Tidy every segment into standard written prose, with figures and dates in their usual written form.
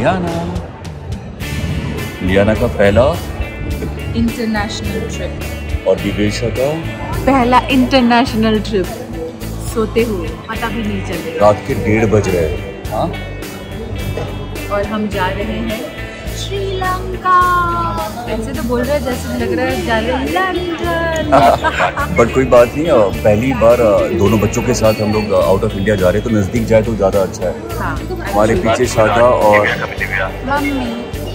लियाना का पहला international trip और दिवेशा का पहला इंटरनेशनल ट्रिप। सोते हुए पता भी नहीं चले। रात के 1:30 बज रहे हैं। हाँ, और हम जा रहे हैं श्रीलंका। ऐसे तो बोल रहे हैं जैसे लग रहा है जा रहे हैं लंदन। बट कोई बात नहीं, पहली बार दोनों बच्चों के साथ हम लोग आउट ऑफ इंडिया जा रहे हैं, तो नज़दीक जाए तो ज़्यादा अच्छा है। हाँ, हमारे पीछे शादा और मम्मी।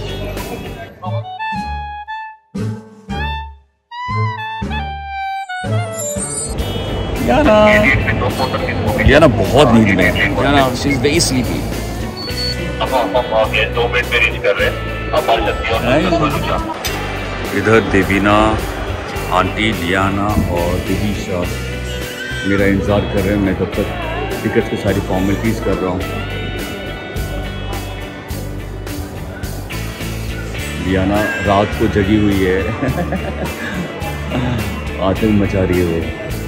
लियाना बहुत नींद में है। Liana she is very sleepy. हम 2 मिनट में रीच कर रहे हैं। इधर देवीना, आंटी, लियाना और दिवीशा मेरा इंतज़ार कर रहे हैं। मैं तब तक टिकट की सारी फॉर्मेलिटीज़ कर रहा हूँ। लियाना रात को जगी हुई है। आतंक मचा रही है वो।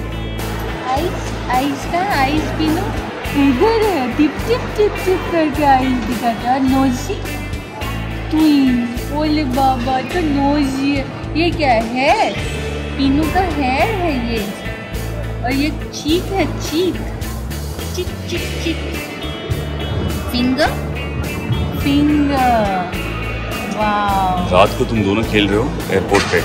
आइस का आइस पी लो। इधर है, टिप टिप टिप टिप करके आइस दिखाता है। नोजी ट्विन, बोले बाबा तो नोजी है। ये क्या है? पीनू का हेयर है ये, और ये चीक है, चीक cheek cheek cheek. Finger finger. वाह, रात को तुम दोनों खेल रहे हो एयरपोर्ट पे।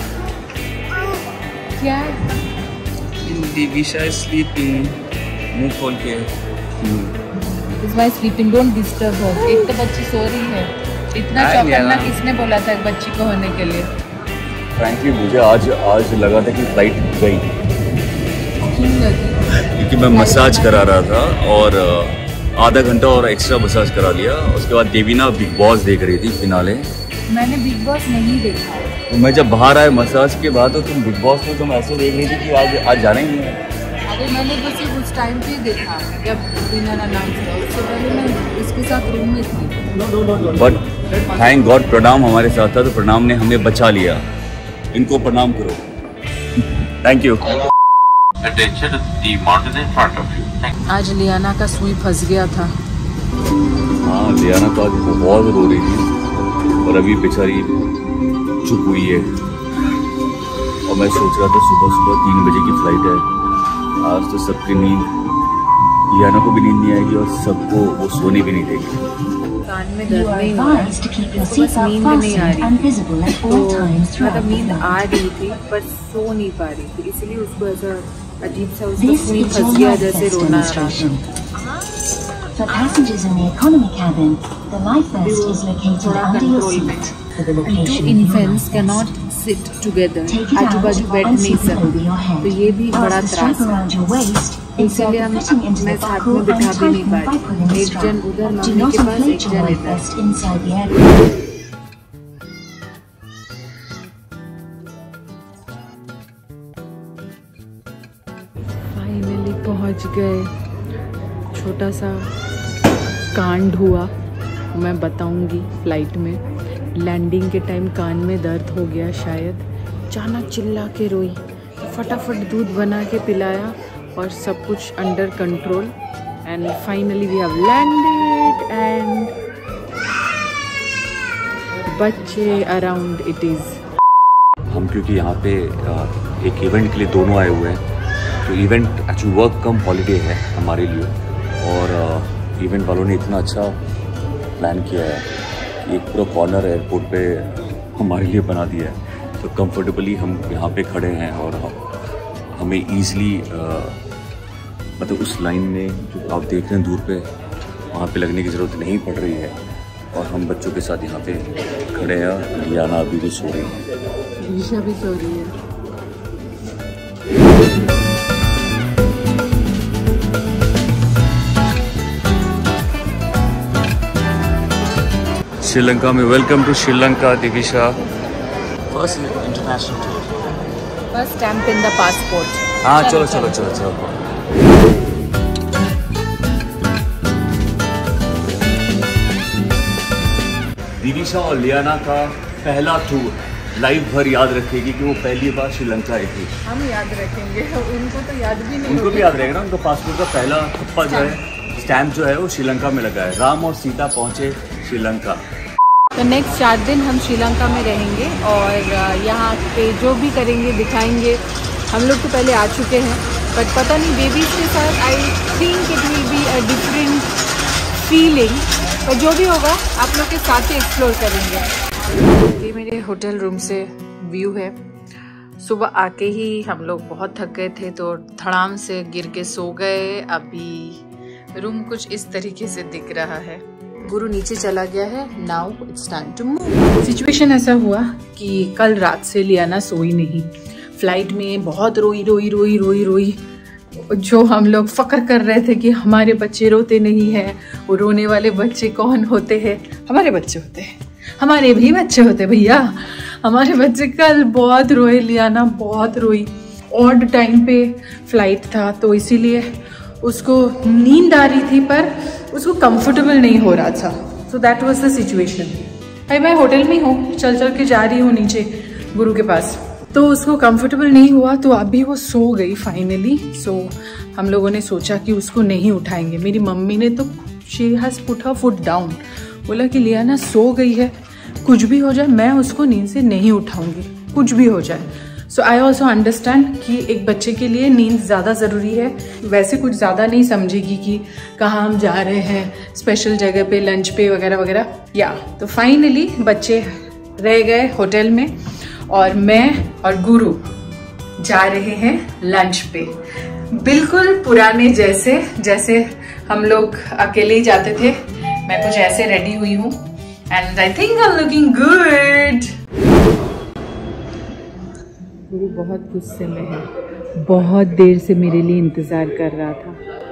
क्या? Divisha is sleeping. मुंह खोल के। Is my sleeping? Don't disturb her. एक तो बच्ची सो रही है। इतना चौकन्ना किसने बोला था एक बच्ची को होने के लिए? फ्रैंकली मुझे आज लगा था कि फ्लाइट गई, क्यों लगी? क्योंकि मैं मसाज करा रहा था और आधा घंटा और एक्स्ट्रा मसाज करा लिया। उसके बाद देवीना बिग बॉस देख रही थी फिनाले। मैंने बिग बॉस नहीं देखा। तो मैं जब बाहर आया मसाज के बाद, तो तुम बिग बॉस को तुम ऐसे देख रही थी कि आज जाना ही नहीं है। अरे मैंने बस उस टाइम पे देखा जब विनर अनाउंस हुआ। उससे पहले मैं इसके साथ रूम में थी। बट थैंक गॉड प्रणाम हमारे साथ था, तो प्रणाम ने हमें बचा लिया। इनको प्रणाम करो। Thank you. आज लियाना का सुई फंस गया था। हाँ, लियाना तो आज बहुत रो रही थी और अभी बेचारी चुप हुई है। और मैं सोच रहा था सुबह 3 बजे की फ्लाइट है। आज तो सबकी नींद, लियाना को भी नींद नहीं आएगी और सबको वो सोने भी नहीं देगी। कान में दर्द नहीं हो रहा है, बस नींद नहीं आ रही। तो मतलब नींद आ रही थी पर सो नहीं पा रही थी, इसलिए उसको ऐसा अजीब सा उसका सुई फंस गया जैसे रोना आ रहा था। For passengers in the economy cabin, the life vest is located under your seat. Two infants cannot sit together. आजू बाजू बैठ नहीं सकते, तो ये भी बड़ा त्रास है। इसीलिए हम मैं साथ में बिठा भी नहीं पा रही। एक जन उधर मम्मी के पास, एक जन इधर। फाइनली पहुंच गए। छोटा सा कांड हुआ, मैं बताऊंगी फ्लाइट में। लैंडिंग के टाइम कान में दर्द हो गया शायद। जाना चिल्ला के रोई, फटाफट दूध बना के पिलाया और सब कुछ under control. And finally we have landed and बच्चे अराउंड इट इज़। हम क्योंकि यहाँ पे एक इवेंट के लिए दोनों आए हुए हैं, तो event actually work cum holiday है हमारे लिए। और इवेंट वालों ने इतना अच्छा प्लान किया है कि एक पूरा कॉर्नर एयरपोर्ट पे हमारे लिए बना दिया है। तो कंफर्टेबली हम यहाँ पे खड़े हैं और हमें ईज़िली मतलब उस लाइन में जो आप देख रहे हैं दूर पे, वहाँ पे लगने की ज़रूरत नहीं पड़ रही है। और हम बच्चों के साथ यहाँ पे खड़े हैं। लियाना अभी भी सो रही है, दिशा भी सो रही है। श्रीलंका में welcome to Sri Lanka Divisha. First international tour, first stamp in the passport. हाँ चलो चलो चलो चलो। दिविशा और लियाना का पहला टूर लाइफ भर याद रखेगी कि वो पहली बार श्रीलंका आई थी। हम याद रखेंगे, उनको तो याद भी नहीं। उनको भी याद रहेगा ना, उनका पासपोर्ट का पहला थप्पा जो है, स्टैम्प जो है वो श्रीलंका में लगा है। राम और सीता पहुंचे श्रीलंका। तो नेक्स्ट 4 दिन हम श्रीलंका में रहेंगे और यहाँ पे जो भी करेंगे दिखाएंगे। हम लोग तो पहले आ चुके हैं, बट पता नहीं बेबीज़ के साथ I think it will be a different feeling. पर जो भी होगा आप लोग के साथ ही एक्सप्लोर करेंगे। ये मेरे होटल रूम से व्यू है। सुबह आके ही हम लोग बहुत थक गए थे तो धड़ाम से गिर के सो गए। अभी रूम कुछ इस तरीके से दिख रहा है। गुरु नीचे चला गया है। Now it's time to move. Situation ऐसा हुआ कि कल रात से लियाना सोई नहीं। फ्लाइट में बहुत रोई। जो हम लोग फक्र कर रहे थे कि हमारे बच्चे रोते नहीं हैं। वो रोने वाले बच्चे कौन होते हैं? हमारे बच्चे होते हैं। हमारे भी बच्चे होते भैया। हमारे बच्चे कल बहुत रोए, लियाना बहुत रोई। ऑड टाइम पे फ्लाइट था तो इसीलिए उसको नींद आ रही थी पर उसको कंफर्टेबल नहीं हो रहा था। So that was the situation. भाई मैं होटल में हूँ, चल के जा रही हूँ नीचे गुरु के पास, तो उसको कंफर्टेबल नहीं हुआ तो अभी वो सो गई फाइनली। सो हम लोगों ने सोचा कि उसको नहीं उठाएंगे। मेरी मम्मी ने तो she has put her foot down, बोला कि लियाना सो गई है, कुछ भी हो जाए मैं उसको नींद से नहीं उठाऊंगी, कुछ भी हो जाए। सो आई ऑल्सो अंडरस्टैंड कि एक बच्चे के लिए नींद ज़्यादा ज़रूरी है। वैसे कुछ ज़्यादा नहीं समझेगी कि कहाँ हम जा रहे हैं, स्पेशल जगह पे, लंच पे वगैरह वगैरह। या तो फाइनली बच्चे रह गए होटल में और मैं और गुरु जा रहे हैं लंच पे। बिल्कुल पुराने जैसे हम लोग अकेले ही जाते थे। मैं कुछ ऐसे रेडी हुई हूँ and I think I am looking good. गुरु बहुत गुस्से में है, बहुत देर से मेरे लिए इंतजार कर रहा था।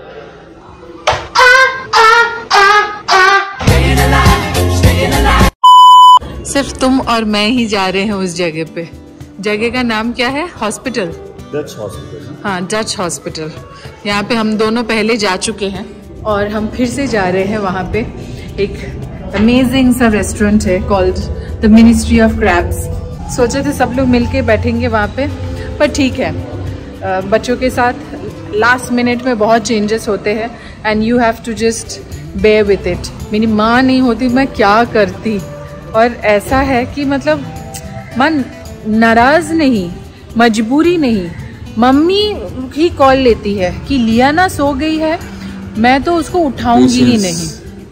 सिर्फ तुम और मैं ही जा रहे हैं उस जगह पे। जगह का नाम क्या है? Hospital, Dutch hospital. हाँ, डच हॉस्पिटल। यहाँ पे हम दोनों पहले जा चुके हैं और हम फिर से जा रहे हैं वहाँ पे। एक अमेजिंग सा रेस्टोरेंट है called the Ministry of Crabs. सोचे थे सब लोग मिलके बैठेंगे वहाँ पे, पर ठीक है, बच्चों के साथ लास्ट मिनट में बहुत चेंजेस होते हैं and you have to just bear with it. मेरी माँ नहीं होती मैं क्या करती। और ऐसा है कि मतलब मन नाराज नहीं, मजबूरी नहीं, मम्मी ही कॉल लेती है कि लियाना सो गई है, मैं तो उसको उठाऊंगी ही नहीं।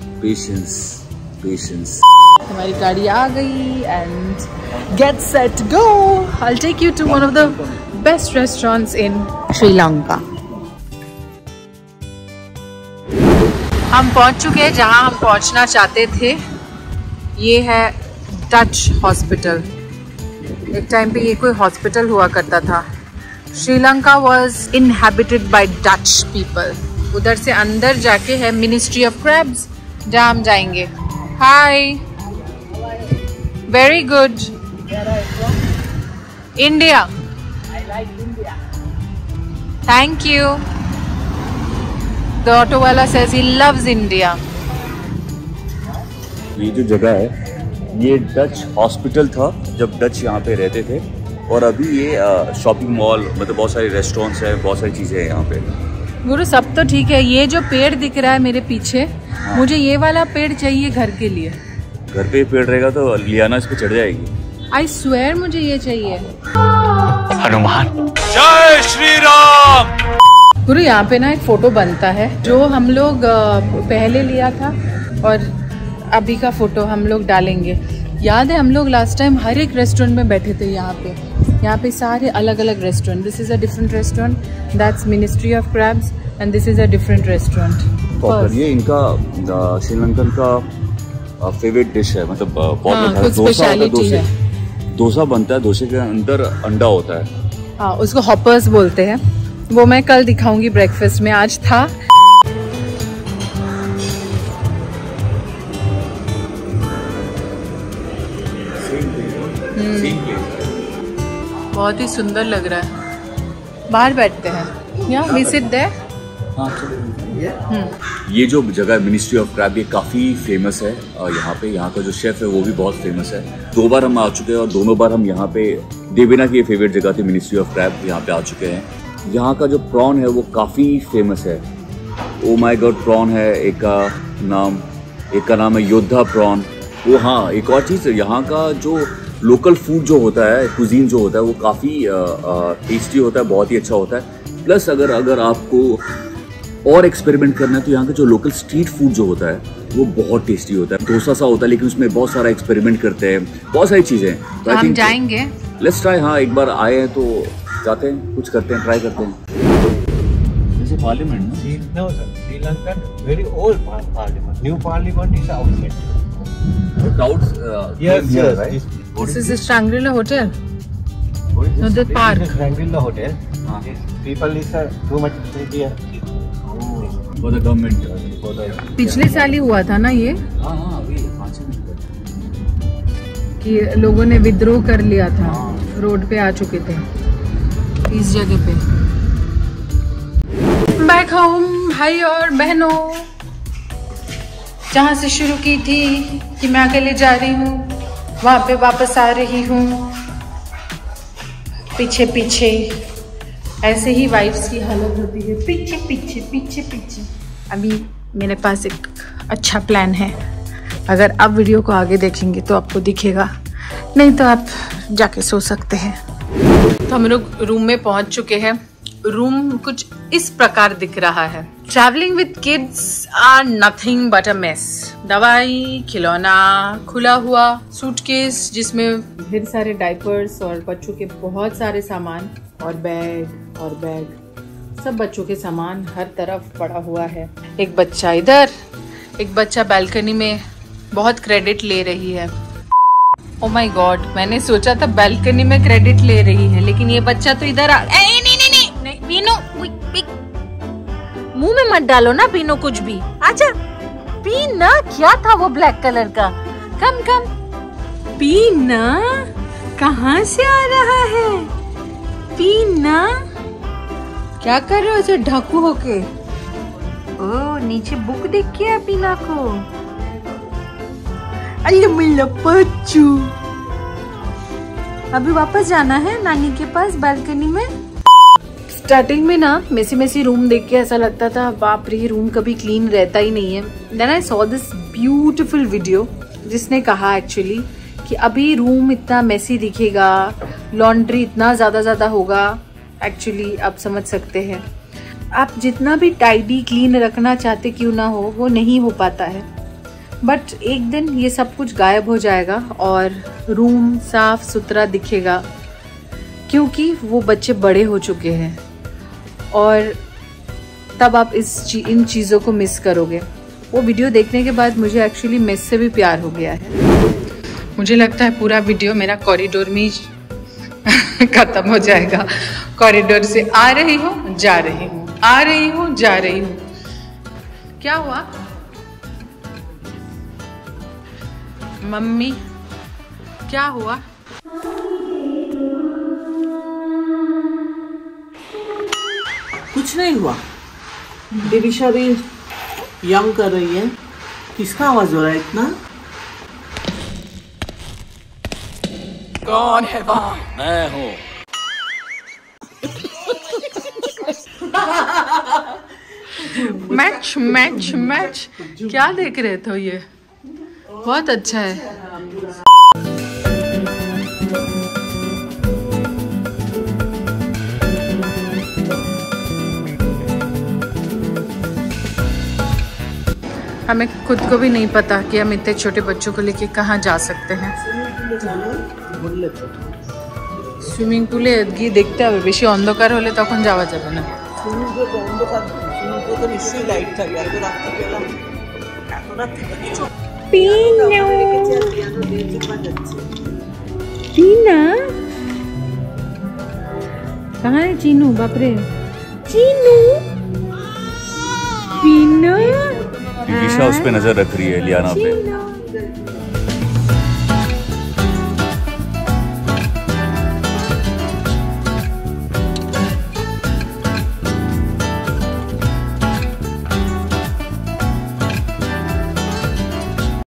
पेशेंस। हमारी गाड़ी आ गई and get set go. I take you to one of the best restaurants in Sri Lanka. हम पहुंच चुके हैं जहां हम पहुंचना चाहते थे। ये है डच हॉस्पिटल। एक टाइम पे ये कोई हॉस्पिटल हुआ करता था। Sri Lanka was inhabited by Dutch people. उधर से अंदर जाके है मिनिस्ट्री ऑफ क्रैब्स जहाँ हम जाएंगे। Hi, very good. India, thank you. The auto वाला सेज ही लव्स इंडिया। ये जो जगह है ये डच हॉस्पिटल था जब डच यहाँ पे रहते थे, और अभी ये शॉपिंग मॉल, मतलब बहुत सारे रेस्टोरेंट्स हैं, बहुत सारी चीज़ें हैं यहाँ पे। गुरु सब तो ठीक है, ये जो पेड़ दिख रहा है मेरे पीछे, हाँ। मुझे ये वाला पेड़ चाहिए घर के लिए। घर पे पेड़ रहेगा तो लियाना इस पे चढ़ जाएगी। आई स्वेयर मुझे ये चाहिए। हनुमान जय श्री राम। गुरु यहाँ पे ना एक फोटो बनता है जो हम लोग पहले लिया था और अभी का फोटो हम लोग डालेंगे। याद है हम लोग लास्ट टाइम हर एक रेस्टोरेंट में बैठे थे यहाँ पे सारे अलग अलग restaurant. This is a different restaurant, that's Ministry of Crabs and this is a different restaurant. ये इनका श्रीलंकन का फेवरेट डिश है, मतलब बहुत कुछ स्पेशलिटी है। डोसा बनता है, डोसे के अंदर अंडा होता है। हाँ, उसको हॉपर्स बोलते हैं। वो मैं कल दिखाऊंगी ब्रेकफास्ट में, आज था। बहुत ही सुंदर लग रहा है। बाहर बैठते हैं, या वी सिट देयर। ये जो जगह मिनिस्ट्री ऑफ क्रैब ये काफ़ी फेमस है यहाँ पे। यहाँ का जो शेफ है वो भी बहुत फेमस है। 2 बार हम आ चुके हैं और दोनों बार हम यहाँ पे, देवेना की ये फेवरेट जगह थी मिनिस्ट्री ऑफ क्रैब, यहाँ पे आ चुके हैं। यहाँ का जो प्रॉन है वो काफ़ी फेमस है। ओ माय गॉड प्रॉन है एक का नाम, एक का नाम है योद्धा प्रॉन। वो हाँ, एक और चीज़, यहाँ का जो लोकल फूड जो होता है, कुजीन जो होता है, वो काफ़ी टेस्टी होता है, बहुत ही अच्छा होता है। प्लस अगर आपको और एक्सपेरिमेंट करना है तो यहाँ का जो लोकल स्ट्रीट फूड जो होता है वो बहुत टेस्टी होता है। डोसा सा होता है लेकिन उसमें बहुत सारा एक्सपेरिमेंट करते हैं, बहुत सारी चीज़ें हैं। तो हम जाएंगे, लेट्स ट्राई। हाँ, एक बार आए हैं तो जाते हैं, कुछ करते हैं, ट्राई करते हैं। जैसे parliament No, sir. Sri Lankan, very old parliament. New parliament is outside. Yes, right? This is the Shangri-La Hotel. No, the park. This is Shangri-La Hotel. People is too much here. For the government. For the पिछले साल ही हुआ था ना ये, हाँ अभी 5 minute कि लोगों ने विद्रोह कर लिया था, रोड पे आ चुके थे इस जगह पे। बैक होम भाई और बहनों, जहाँ से शुरू की थी कि मैं अकेले जा रही हूँ, वहाँ पे वापस आ रही हूँ। पीछे पीछे ऐसे ही वाइफ्स की हालत होती है, पीछे पीछे पीछे पीछे। अभी मेरे पास एक अच्छा प्लान है, अगर आप वीडियो को आगे देखेंगे तो आपको दिखेगा, नहीं तो आप जाके सो सकते हैं। तो हम लोग रूम में पहुंच चुके हैं। रूम कुछ इस प्रकार दिख रहा है। Travelling with kids are nothing but a mess. दवाई, खिलौना, खुला हुआ सूटकेस जिसमें ढेर सारे डायपर्स और बच्चों के बहुत सारे सामान, और बैग सब बच्चों के सामान हर तरफ पड़ा हुआ है। एक बच्चा इधर, एक बच्चा बालकनी में बहुत क्रेडिट ले रही है। ओ माय गॉड, मैंने सोचा था बालकनी में क्रेडिट ले रही है, लेकिन ये बच्चा तो इधर आ। नहीं पीनो, मुंह में मत डालो ना पीनो कुछ भी। आजा पीना, क्या था वो ब्लैक कलर का? कम पीना, कहाँ से आ रहा है? पीना क्या कर रहे हो ऐसे ढाकू होके? ओ, नीचे बुक देख के है पीना को। बच्चू, अभी वापस जाना है नानी के पास बालकनी में। स्टार्टिंग में ना मेसी रूम देख के ऐसा लगता था बाप रे, रूम कभी क्लीन रहता ही नहीं है। Then I saw this beautiful video जिसने कहा एक्चुअली कि अभी रूम इतना मेसी दिखेगा, लॉन्ड्री इतना ज्यादा होगा। एक्चुअली आप समझ सकते हैं, आप जितना भी टाइडी क्लीन रखना चाहते क्यों ना हो, वो नहीं हो पाता है। बट एक दिन ये सब कुछ गायब हो जाएगा और रूम साफ सुथरा दिखेगा, क्योंकि वो बच्चे बड़े हो चुके हैं और तब आप इन चीज़ों को मिस करोगे। वो वीडियो देखने के बाद मुझे एक्चुअली मेस से भी प्यार हो गया है। मुझे लगता है पूरा वीडियो मेरा कॉरिडोर में ही खत्म हो जाएगा। कॉरिडोर से आ रही हूँ, जा रही हूँ, आ रही हूँ, जा रही हूँ। क्या हुआ मम्मी, क्या हुआ? कुछ नहीं हुआ। दिविशा भी यंग कर रही है। किसका आवाज हो रहा है इतना? कौन है वहाँ? मैं हूँ। मैच मैच मैच, क्या देख रहे थे ये? बहुत अच्छा है। हमें खुद को भी नहीं पता कि हम इतने छोटे बच्चों को लेके कहाँ जा सकते हैं। সুইমিং পুলে গিয়ে দেখতে হবে, বেশি অন্ধকার হলে তখন যাওয়া যাবে না। कहाँ है चीनू? बापरे, चीनू, पीनू। दिशा उस पे नजर रख रही है, लियाना पे।